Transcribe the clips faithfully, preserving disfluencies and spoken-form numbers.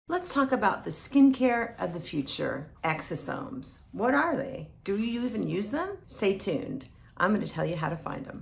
Let's talk about the skincare of the future, exosomes. What are they? Do you even use them? Stay tuned. I'm going to tell you how to find them.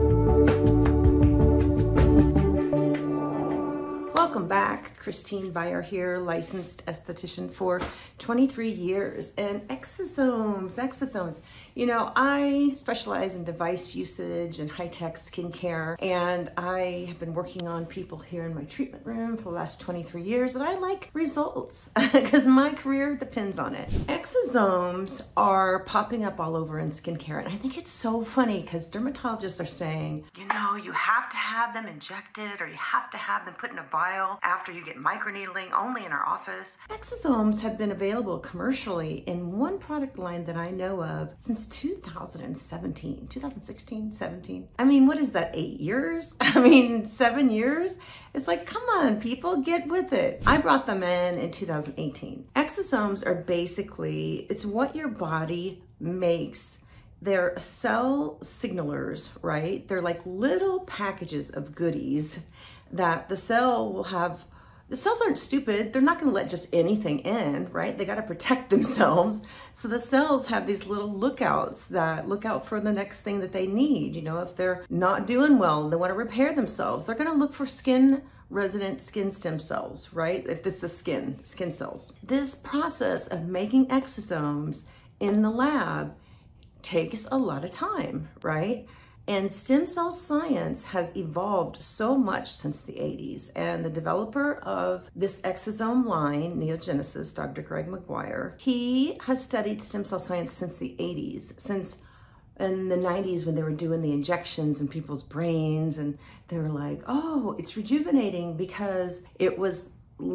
Welcome back. Christine Byer here, licensed esthetician for twenty-three years. And exosomes, exosomes. You know, I specialize in device usage and high-tech skincare, and I have been working on people here in my treatment room for the last twenty-three years, and I like results because my career depends on it. Exosomes are popping up all over in skincare, and I think it's so funny because dermatologists are saying, you know, you have to have them injected or you have to have them put in a vial after you get microneedling only in our office. Exosomes have been available commercially in one product line that I know of since two thousand seventeen, two thousand sixteen, seventeen. I mean, what is that, eight years? I mean, seven years? It's like, come on, people, get with it. I brought them in in two thousand eighteen. Exosomes are basically, it's what your body makes. They're cell signalers, right? They're like little packages of goodies that the cell will have. The cells aren't stupid. They're not going to let just anything in, right? They got to protect themselves. So the cells have these little lookouts that look out for the next thing that they need. You know, if they're not doing well, they want to repair themselves, they're going to look for skin resident skin stem cells, right? If this is skin, skin cells. This process of making exosomes in the lab takes a lot of time, right? And stem cell science has evolved so much since the eighties. And the developer of this exosome line, NeoGenesis, Doctor Greg Maguire, he has studied stem cell science since the eighties, since in the nineties when they were doing the injections in people's brains, and they were like, oh, it's rejuvenating because it was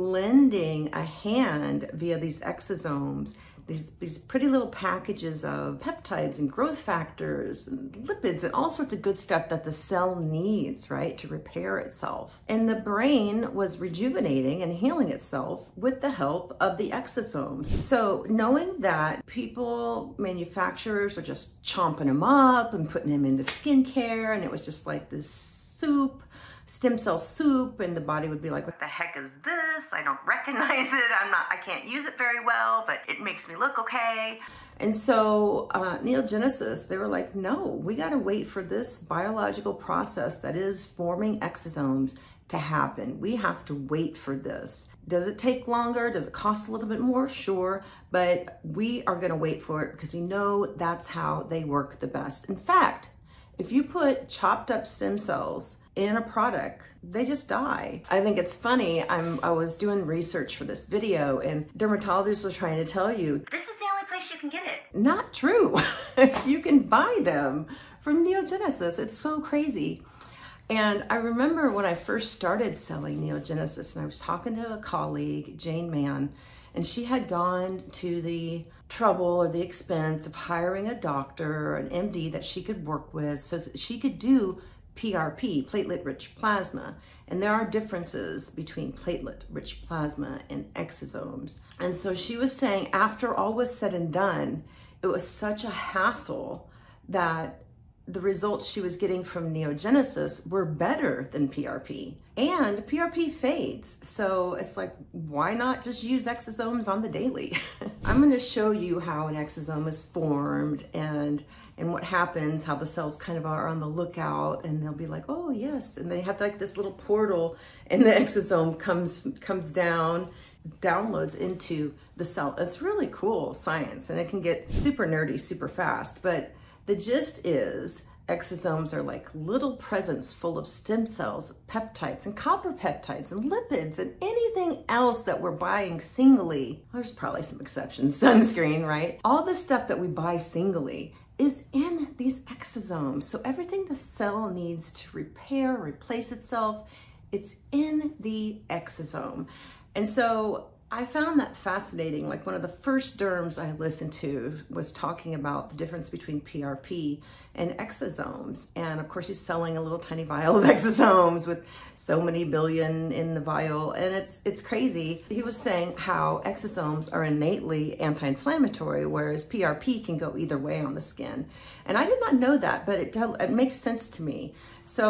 lending a hand via these exosomes, These, these pretty little packages of peptides and growth factors and lipids and all sorts of good stuff that the cell needs, right, to repair itself. And the brain was rejuvenating and healing itself with the help of the exosomes. So knowing that people, manufacturers are just chomping them up and putting them into skincare, and it was just like this soup, stem cell soup, and the body would be like, what the heck is this? I don't recognize it. I'm not, I can't use it very well, but it makes me look okay. And so uh, NeoGenesis, they were like, no, we got to wait for this biological process that is forming exosomes to happen. We have to wait for this. Does it take longer? Does it cost a little bit more? Sure, but we are going to wait for it because we know that's how they work the best. In fact, if you put chopped up stem cells in a product, they just die. I think it's funny. I'm, I was doing research for this video, and dermatologists are trying to tell you, this is the only place you can get it. Not true. You can buy them from NeoGenesis. It's so crazy. And I remember when I first started selling NeoGenesis, and I was talking to a colleague, Jane Mann, and she had gone to the trouble or the expense of hiring a doctor or an M D that she could work with so that she could do P R P, platelet-rich plasma. And there are differences between platelet-rich plasma and exosomes. And so she was saying after all was said and done, it was such a hassle that the results she was getting from NeoGenesis were better than P R P. And P R P fades. So it's like, why not just use exosomes on the daily? I'm going to show you how an exosome is formed and and what happens, how the cells kind of are on the lookout, and they'll be like, oh yes, and they have like this little portal, and the exosome comes comes down, downloads into the cell. It's really cool science, and it can get super nerdy super fast, but the gist is exosomes are like little presents full of stem cells, peptides and copper peptides and lipids and anything else that we're buying singly. There's probably some exceptions, sunscreen, right? All the stuff that we buy singly is in these exosomes. So everything the cell needs to repair, replace itself, it's in the exosome. And so I found that fascinating. Like one of the first derms I listened to was talking about the difference between P R P and exosomes. And of course he's selling a little tiny vial of exosomes with so many billion in the vial. And it's it's crazy. He was saying how exosomes are innately anti-inflammatory, whereas P R P can go either way on the skin. And I did not know that, but it, it makes sense to me. So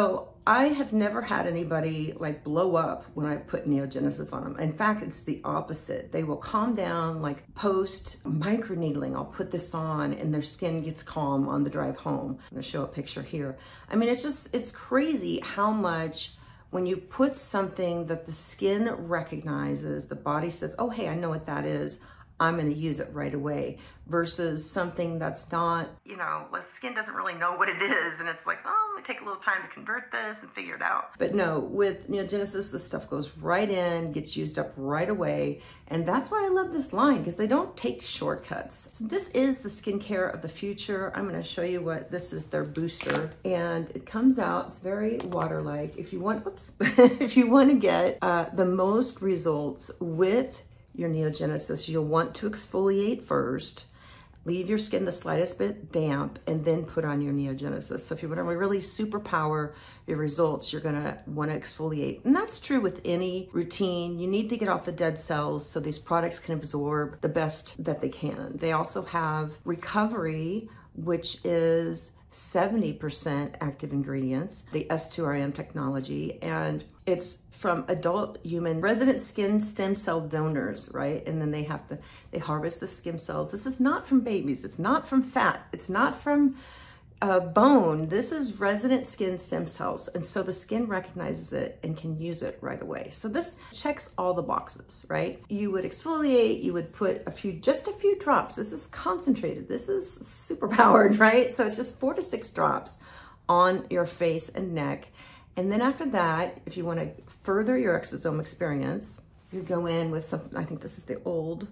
I have never had anybody like blow up when I put NeoGenesis on them. In fact, it's the opposite. They will calm down, like post microneedling. I'll put this on and their skin gets calm on the drive home. I'm gonna show a picture here. I mean, it's just, it's crazy how much when you put something that the skin recognizes, the body says, oh, hey, I know what that is. I'm going to use it right away, versus something that's not, you know, the skin doesn't really know what it is. And it's like, oh, it take a little time to convert this and figure it out. But no, with NeoGenesis, this stuff goes right in, gets used up right away. And that's why I love this line, because they don't take shortcuts. So this is the skincare of the future. I'm going to show you what this is, their booster. And it comes out, it's very water-like. If you want, oops, if you want to get uh, the most results with your NeoGenesis, you'll want to exfoliate first, leave your skin the slightest bit damp, and then put on your NeoGenesis. So if you want to really superpower your results, you're going to want to exfoliate. And that's true with any routine. You need to get off the dead cells so these products can absorb the best that they can. They also have recovery, which is seventy percent active ingredients, the S two R M technology, and it's from adult human resident skin stem cell donors, right? And then they have to, they harvest the skin cells. This is not from babies. It's not from fat. It's not from uh, bone. This is resident skin stem cells. And so the skin recognizes it and can use it right away. So this checks all the boxes, right? You would exfoliate, you would put a few, just a few drops. This is concentrated. This is super powered, right? So it's just four to six drops on your face and neck. And then after that, if you want to further your exosome experience, you go in with some, I think this is the old,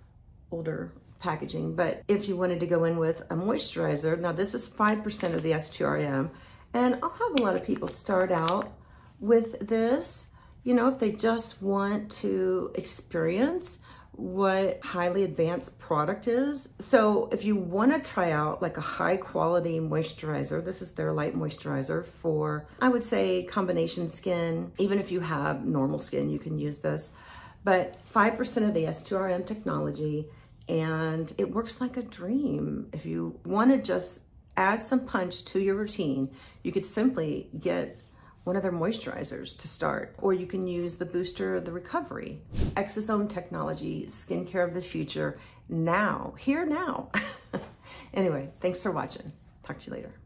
older packaging, but if you wanted to go in with a moisturizer, now this is five percent of the S two R M, and I'll have a lot of people start out with this, you know, if they just want to experience what highly advanced product is. So if you want to try out like a high quality moisturizer, this is their light moisturizer for, I would say, combination skin. Even if you have normal skin, you can use this. But five percent of the S two R M technology, and it works like a dream. If you want to just add some punch to your routine, you could simply get one of their moisturizers to start, or you can use the booster, the recovery. Exosome technology, skincare of the future, now, here now. Anyway, thanks for watching. Talk to you later.